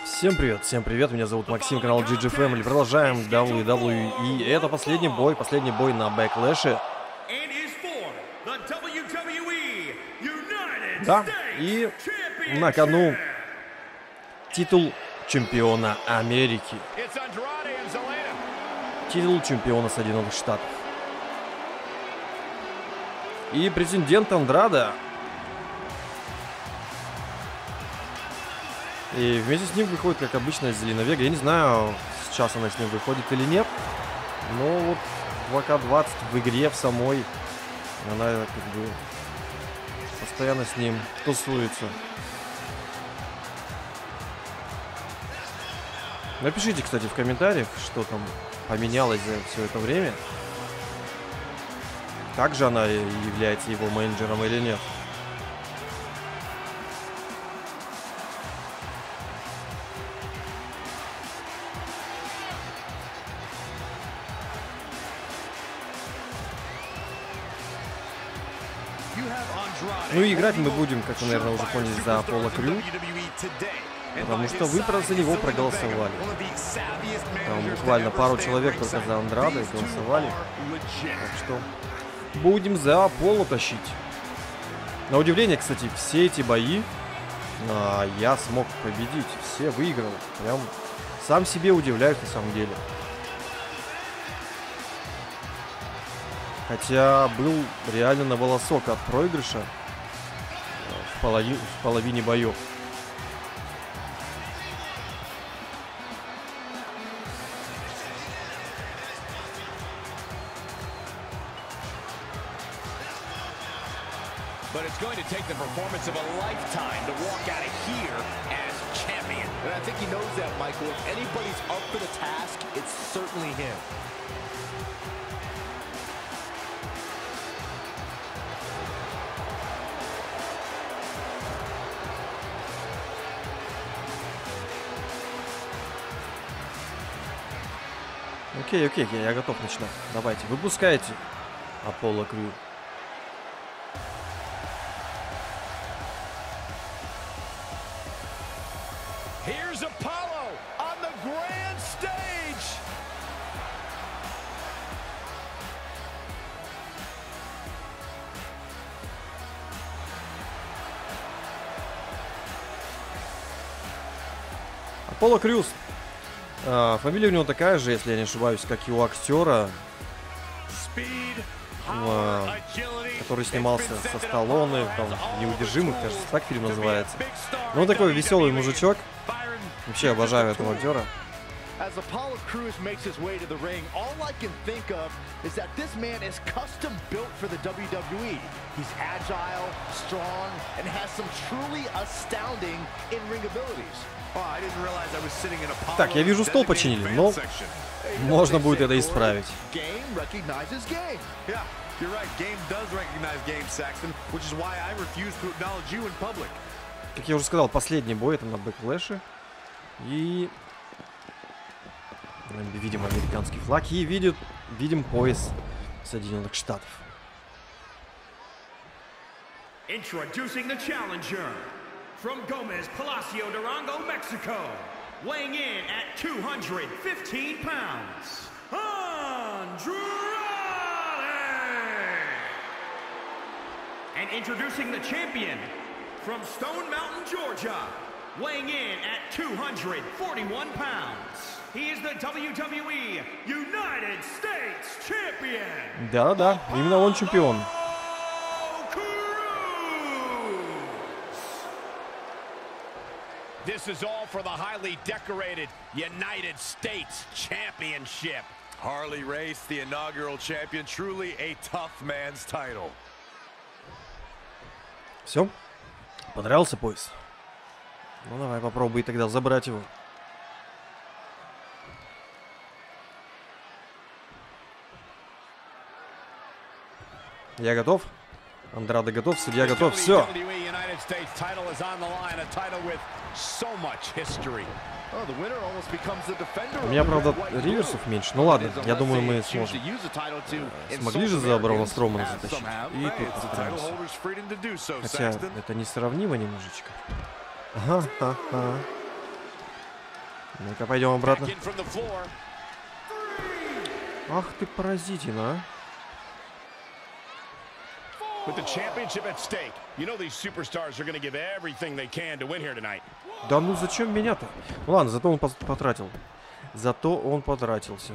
Всем привет, меня зовут Максим, канал GG Family. Продолжаем WWE. И это последний бой на Бэклэше. Да, и на кону титул чемпиона Америки. Титул чемпиона Соединенных Штатов. И претендент Андрада. И вместе с ним выходит, как обычно, Зелина Вега. Я не знаю, сейчас она с ним выходит или нет. Но вот 2К20 в игре в самой, она как бы постоянно с ним тусуется. Напишите, кстати, в комментариях, что там поменялось за все это время. Также она является его менеджером или нет. Ну и играть мы будем, как вы, наверное, уже поняли, за Аполло Крю. Потому что вы за него проголосовали. Там буквально пару человек только за Андрада голосовали. Так что будем за Аполло тащить. На удивление, кстати, все эти бои я смог победить. Все выиграл. Прям сам себе удивляюсь на самом деле. Хотя был реально на волосок от проигрыша в половине боев. But it's going to take the performance of a lifetime to walk out of here as champion. And I think he knows that, Michael. If anybody's up for the task, it's certainly him. Окей, я готов начинать. Давайте, выпускайте Аполло Крю. Here's Apollo on the grand stage. Аполло Крюс. Фамилия у него такая же, если я не ошибаюсь, как и у актера, который снимался со Сталлоне, там, «Неудержимых», кажется, так фильм называется. Ну, он такой веселый мужичок. Вообще обожаю этого актера. As Apollo Crews makes his way to the ring, all I can think of is that this man is custom built for the WWE. He's agile, strong, and has some truly astounding in-ring abilities. Так, я вижу, стол починили, но можно будет это исправить. Как я уже сказал, последний бой это на Бэклэше. И видим американский флаг и видим пояс Соединенных Штатов. Introducing the challenger from Gomez Palacio Durango, Mexico, weighing in at 215 pounds, Andrade! And introducing the champion from Stone Mountain, Georgia, weighing in at 241 pounds. He is the WWE United States Champion. Да, именно он чемпион. This is all for the highly decorated United States Championship. Harley Race, the inaugural champion, truly a tough man's title. Все? Понравился пояс? Ну давай попробуй тогда забрать его. Я готов. Андраде готов, судья готов, все. У меня, правда, реверсов меньше. Ну ладно, я думаю, мы сможем. Смогли же за Брауна Стромана затащить. И тут постараемся. Хотя это несравнимо немножечко. Ага. Ну-ка, пойдем обратно. Ах ты паразитина, Да ну зачем меня-то? Ну ладно, зато он потратил. Зато он потратился.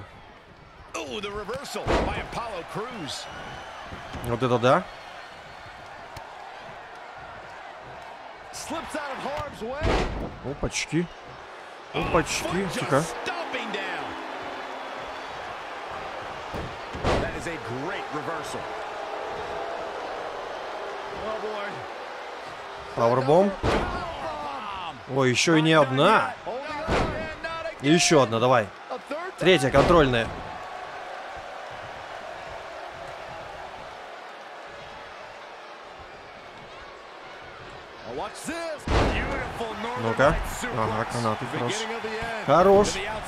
Вот это да. Опачки. Опачки. Тихо. Пауэрбомб. Ой, еще и не одна. И еще одна, давай. Третья контрольная. Ну-ка. Ага, канаты. Хорош. Хорош.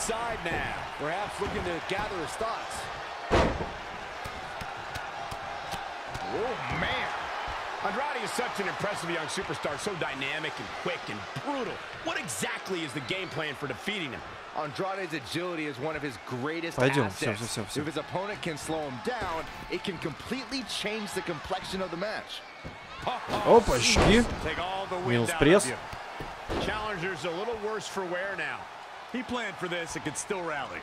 Andrade is such an impressive young superstar, so dynamic and quick and brutal. What exactly is the game plan for defeating him? Andrade's agility is one of his greatest Пойдем, assets. все. If his opponent can slow him down, it can completely change the complexion of the match. Опачки. Минус пресс. Challenger's a little worse for wear now. He planned for this and could still rally.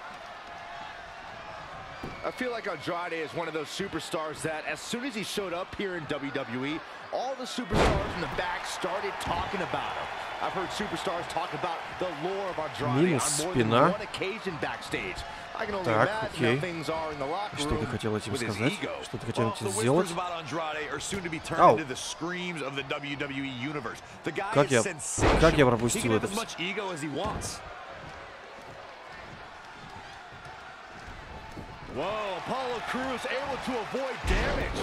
I feel like Andrade is one of those superstars that as soon as he showed up here in WWE, all the superstars in the back started talking about him. I've heard superstars talk about the lore of Andrade on more than one occasion backstage. I can only imagine how things are in the locker room. Что ты хотел этим сказать? Что ты хотел этим The сделать? whispers about Andrade are soon to be turned into the screams of the WWE universe. The guy is sensational. Как я He пропустил can have это? as much ego as he wants. Whoa, Apollo Crews able to avoid damage.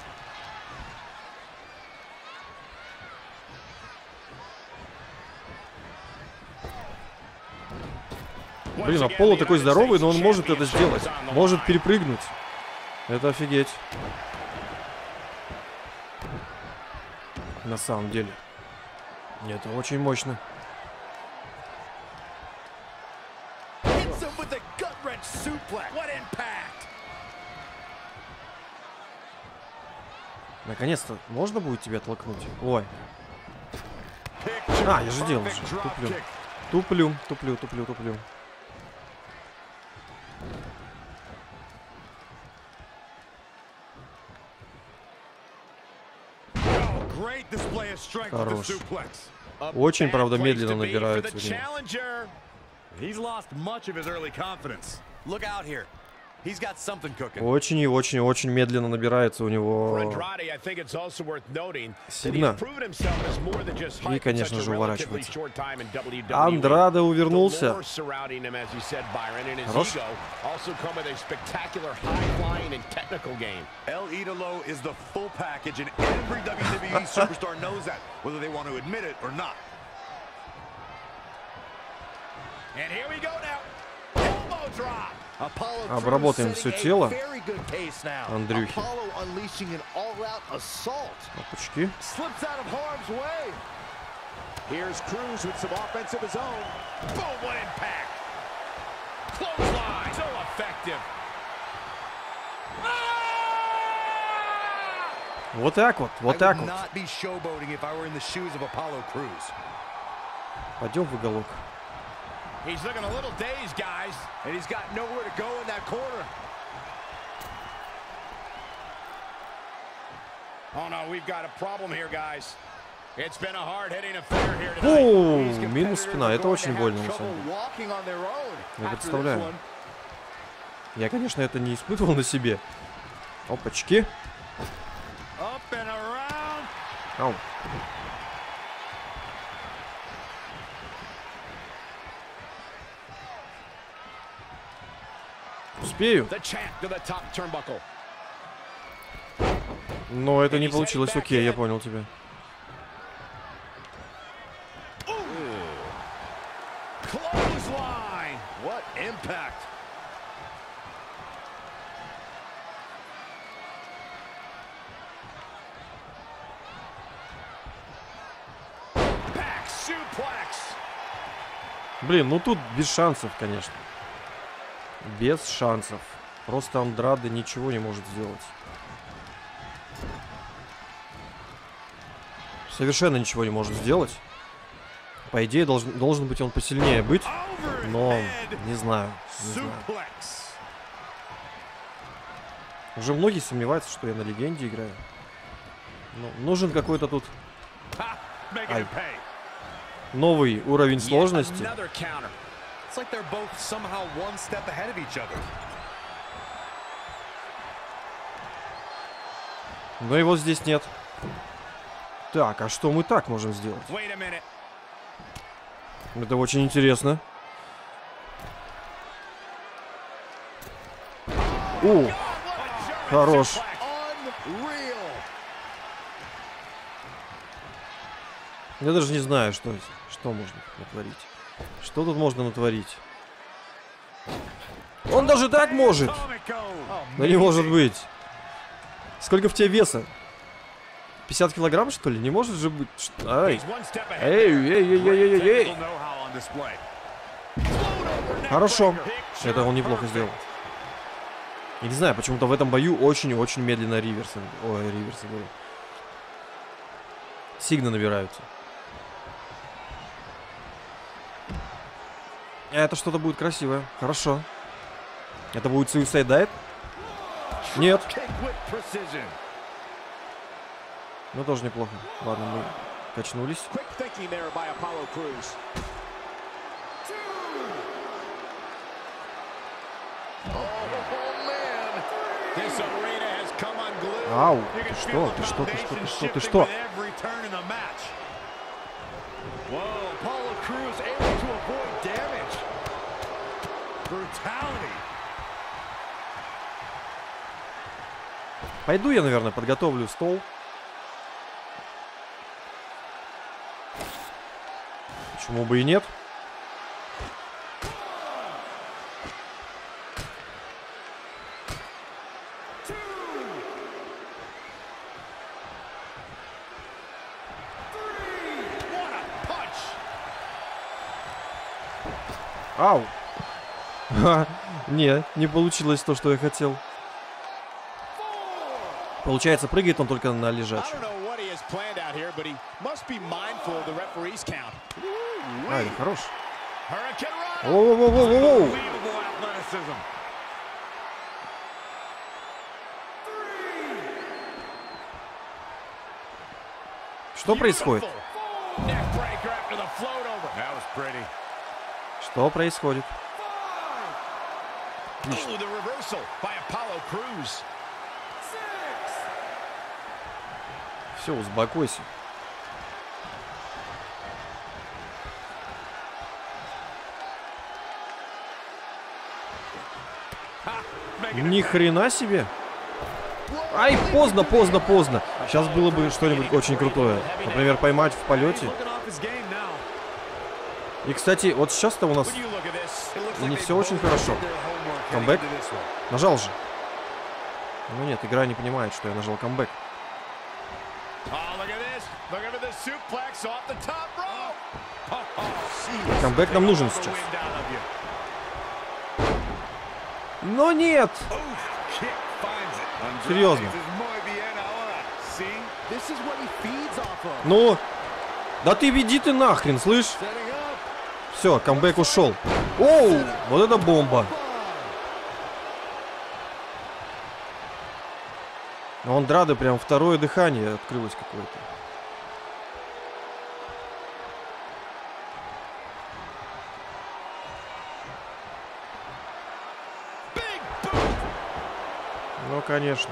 Блин, Аполло такой здоровый, но он может это сделать. Может перепрыгнуть. Это офигеть. На самом деле. Это очень мощно. Наконец-то можно будет тебя оттолкнуть? Ой. А, я же делал уже. Туплю. Хорош. Очень, правда, медленно набирается время. Очень и очень медленно набирается у него сильно. И, конечно же, уворачивается. Андраде увернулся. Хорош. El Idolo is the full package, and every WWE superstar knows that, whether they want to admit it or not. And here we go now. Elbow drop. Обработаем все тело Андрюхи. Опачки. Here's Crews with some offense of his own. Boom, what impact. Clothesline, so effective. Вот так вот, вот так вот. Пойдем в уголок. He's looking a little dazed, guys, and he's got nowhere to go in that corner. Oh no, we've got a problem here, guys. It's been a hard-hitting affair here tonight. О, минус спина, это очень больно на самом деле. Я представляю. Я, конечно, это не испытывал на себе. Опачки. Ау. Успею. Но это не получилось. Окей, я понял тебя. Блин, ну тут без шансов, конечно. Без шансов. Просто Андраде ничего не может сделать. Совершенно ничего не может сделать. По идее, должен быть он посильнее быть. Но не знаю. Не знаю. Уже многие сомневаются, что я на легенде играю. Но нужен какой-то тут новый уровень сложности. Но его здесь нет. Так, а что мы так можем сделать? Это очень интересно. О, хорош. Я даже не знаю, что можно натворить. Что тут можно натворить? Он даже так может! Да не может быть. Сколько в тебе веса? 50 килограмм, что ли? Не может же быть. Ай. Эй. Хорошо. Это он неплохо сделал. Я не знаю, почему-то в этом бою очень-очень медленно риверсы. Ой, риверсы говорю. Сигны набираются. Это что-то будет красивое. Хорошо. Это будет Suicide Dive? Нет. Ну, тоже неплохо. Ладно, мы качнулись. Ау, ты что? Ты что? Ты что? Ты что? Ты что? Пойду я, наверное, подготовлю стол. Почему бы и нет? Ау! Не получилось то, что я хотел. Получается, прыгает он только на лежачем. Ай, хорош. Воу-воу-воу-воу-воу! Что происходит? Что происходит? Все, успокойся. Ни хрена себе. Ай, поздно. Сейчас было бы что-нибудь очень крутое. Например, поймать в полете. И, кстати, вот сейчас-то у нас не все очень хорошо. Камбэк. Нажал же. Ну нет, игра не понимает, что я нажал камбэк. Камбэк нам нужен сейчас. Но нет! Серьезно. Ну, да ты веди ты нахрен, слышь? Все, камбэк ушел. Оу, вот это бомба. У Андрады прям второе дыхание открылось какое-то. Ну, конечно.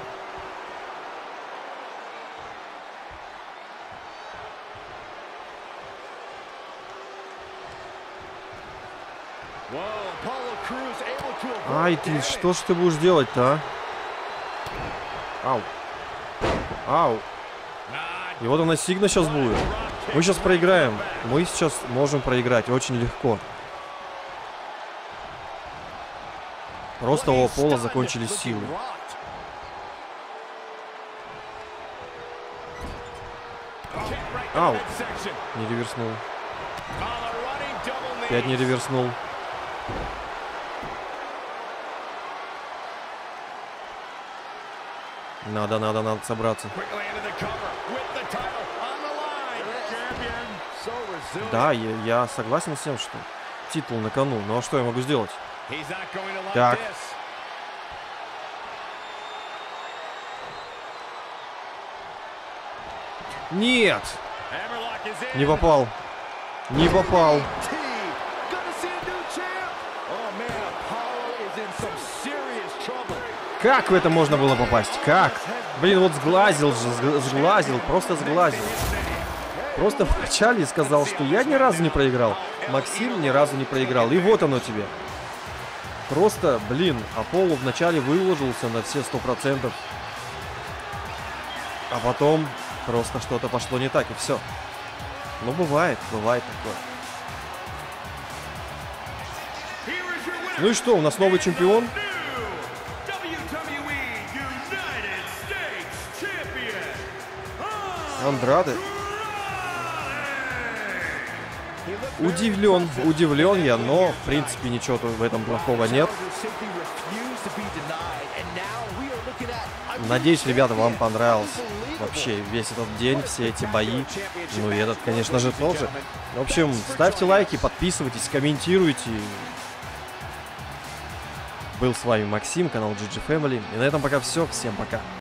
Ай, ты, что ж ты будешь делать-то, а? Ау. Ау. И вот она сигна сейчас будет. Мы сейчас проиграем. Мы сейчас можем проиграть очень легко. Просто у Пола закончились силы. Ау. Не реверснул. Опять не реверснул. Надо собраться. Да, я согласен с тем, что титул на кону. Ну а что я могу сделать? Так. Нет! Не попал. Не попал. Как в это можно было попасть? Как? Блин, вот сглазил же, сглазил, просто сглазил. Просто вначале сказал, что я ни разу не проиграл. Максим ни разу не проиграл. И вот оно тебе. Просто, блин, Аполло вначале выложился на все 100%. А потом просто что-то пошло не так, и все. Ну, бывает такое. Ну и что, у нас новый чемпион? Андраде. Удивлен я, но в принципе ничего в этом плохого нет. Надеюсь, ребята, вам понравился вообще весь этот день, все эти бои. Ну и этот, конечно же, тоже. В общем, ставьте лайки, подписывайтесь, комментируйте. Был с вами Максим, канал GG Family. И на этом пока все. Всем пока.